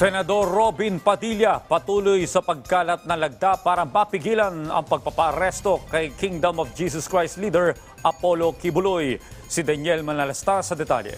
Senador Robin Padilla patuloy sa pagkalat ng lagda para mapigilan ang pagpaparesto kay Kingdom of Jesus Christ leader Apollo Kibuloy. Si Daniel Manalasta sa detalye.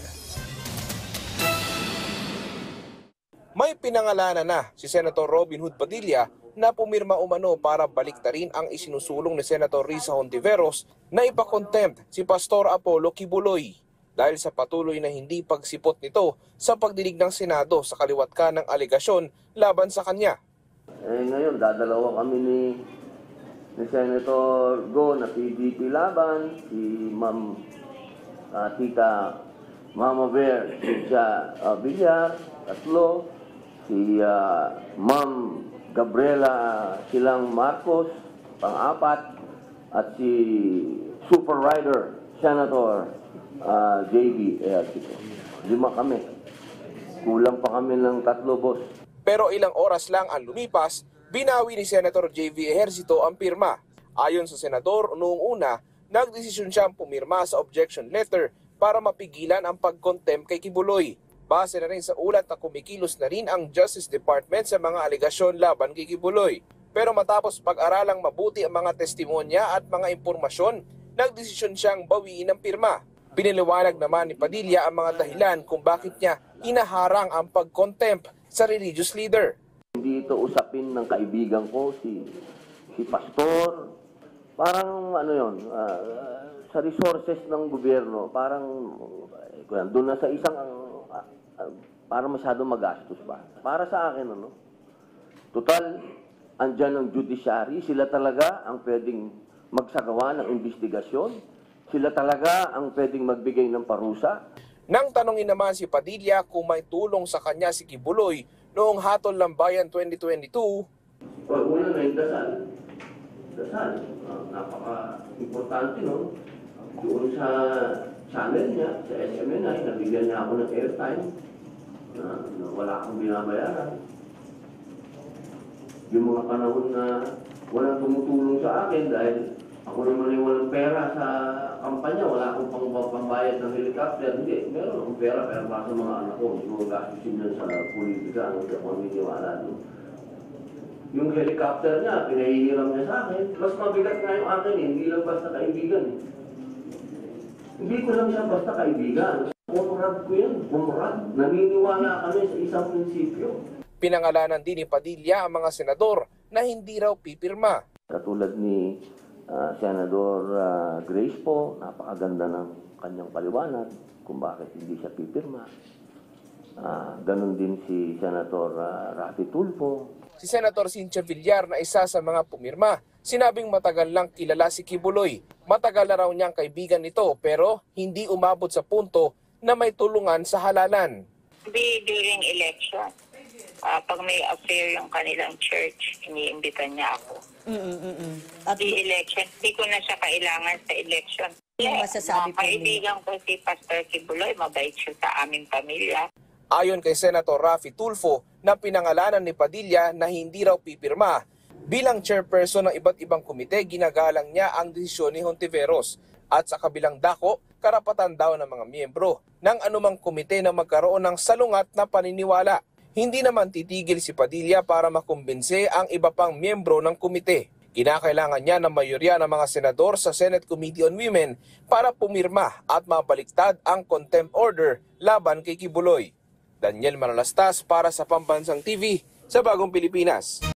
May pinangalanan na si Senator Robin Hood Padilla na pumirma umano para baliktarin ang isinusulong ni Senator Risa Hontiveros na ipakontempt si Pastor Apollo Kibuloy dahil sa patuloy na hindi pagsipot nito sa pagdinig ng Senado sa kaliwat ng aligasyon laban sa kanya. Ngayon, dadalawa kami ni Senator Go na PDP laban, si Ma'am Tita Mama Bear, siya Villar, tatlo, si Ma'am Gabriela Silang Marcos, pang-apat, at si Super Rider, Senator JV Ejercito. 5 kami. Kulang pa kami ng 3, boss. Pero ilang oras lang ang lumipas, binawi ni Senator JV Ejercito ang pirma. Ayon sa senador, noong una, nagdesisyon siyang pumirma sa objection letter para mapigilan ang pag-contempt kay Kibuloy. Base na rin sa ulat na kumikilos na rin ang Justice Department sa mga aligasyon laban kay Kibuloy. Pero matapos pag-aralang mabuti ang mga testimonya at mga impormasyon, nagdesisyon siyang bawiin ang pirma. Piniliwanag naman ni Padilla ang mga dahilan kung bakit niya inaharang ang pag-contempt sa religious leader. Hindi ito usapin ng kaibigan ko, si Pastor. Parang sa resources ng gobyerno, parang doon na sa isang, parang masyado magastos ba? Para sa akin, total, andyan ang judiciary, sila talaga ang pwedeng magsagawa ng investigasyon. Sila talaga ang pwedeng magbigay ng parusa. Nang tanongin naman si Padilla kung may tulong sa kanya si Kibuloy noong Hatol ng Bayan 2022. Una na yung dasal. Dasal. Napaka-importante, no? Doon sa channel niya, sa SMNI, nabigyan niya ako ng airtime na wala akong binabayaran. Yung mga panahon na walang tumutulong sa akin dahil ako naman yung walang pera sa kampanya, wala akong pambayad ng helicopter. Hindi, meron akong pera, pero para sa mga anak ko, yung gastusin dyan sa politika, ano siya kung naniniwala doon. Yung helicopter niya, pinahihiram niya sa akin. Mas mabigat nga yung akin, hindi lang basta kaibigan. Hindi ko lang siya basta kaibigan. Kumurad ko yan, kumurad. Naniniwala kami sa isang prinsipyo. Pinangalanan din ni Padilla ang mga senador na hindi raw pipirma. Katulad ni Senador Grace po, napakaganda ng kanyang paliwanag kung bakit hindi siya pipirma. Ganon din si Senator Rafi Tulfo. Si Senator Cynthia Villar na isa sa mga pumirma, sinabing matagal lang kilala si Kibuloy. Matagal na raw niyang kaibigan nito pero hindi umabot sa punto na may tulungan sa halalan. During election, pag may affair yung kanilang church, iniimbitan niya ako. At the election, hindi ko na siya kailangan sa election. Masasabi po kaibigan ko si Pastor Kibuloy, mabait siya sa aming pamilya. Ayon kay Senator Rafi Tulfo na pinangalanan ni Padilla na hindi raw pipirma, bilang chairperson ng iba't ibang komite, ginagalang niya ang desisyon ni Hontiveros. At sa kabilang dako, karapatan daw ng mga miyembro ng anumang komite na magkaroon ng salungat na paniniwala. Hindi naman titigil si Padilla para makumbinse ang iba pang miyembro ng komite. Kinakailangan niya ng mayorya ng mga senador sa Senate Committee on Women para pumirma at mabaliktad ang contempt order laban kay Kibuloy. Daniel Manalastas para sa Pambansang TV sa Bagong Pilipinas.